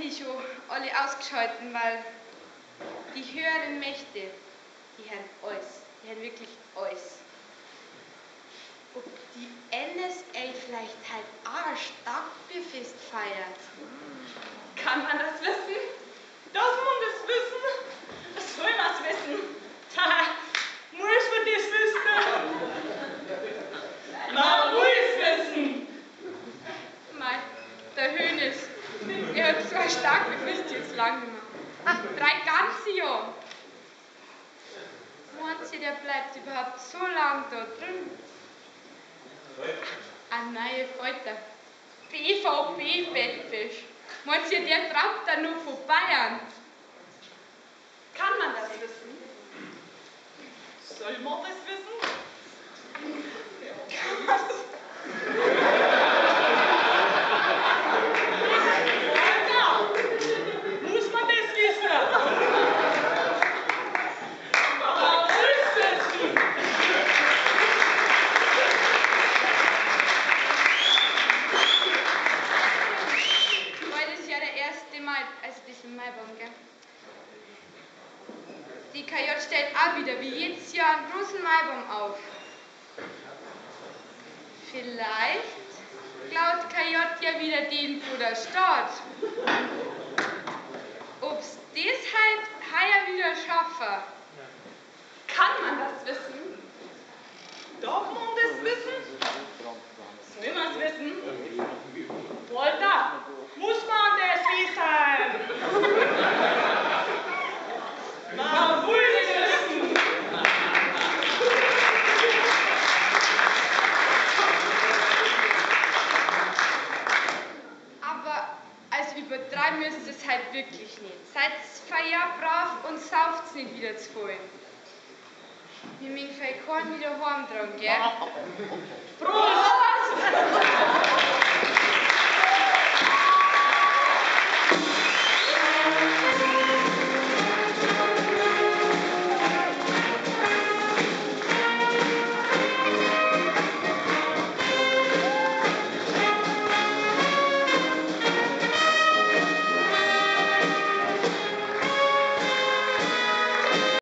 sie schon alle ausgeschalten, weil die höheren Mächte, die haben alles, die haben wirklich alles. Ob die NSA vielleicht halt auch ein Starkbierfest feiert? Kann man das wissen? Darf man das wissen? Was soll man das wissen? Muss man das wissen? Man muss wissen. Mei, der Hönes, der hat so ein Starkbierfest jetzt lang gemacht. 3 ganze Jahre. Meint ihr, der bleibt überhaupt so lang da drin? Ein neuer Falter. BVB-Bettfisch. Meint ihr, der traut da nur von Bayern? Kann man das wissen? Soll man das wissen? Kann man das? Ja, muss man das wissen? Man muss wissen. Heute ist ja der 1. Mai, also das ist ein Maibaum, gell? Die KJ stellt auch wieder wie jedes Jahr einen großen Maibaum auf. Vielleicht klaut KJ ja wieder den von der Stadt. Ob's das halt heuer wieder schaffen? Kann man das wissen? Darf man das wissen? Soll man es wissen? Walter, muss man das wissen? Man muss es wissen. Aber also übertreiben müsst ihr es halt wirklich nicht. Seid feier brav und sauft's nicht wieder zu voll. Wir müssen vielleicht keinen wieder heim dran, gell? Prost!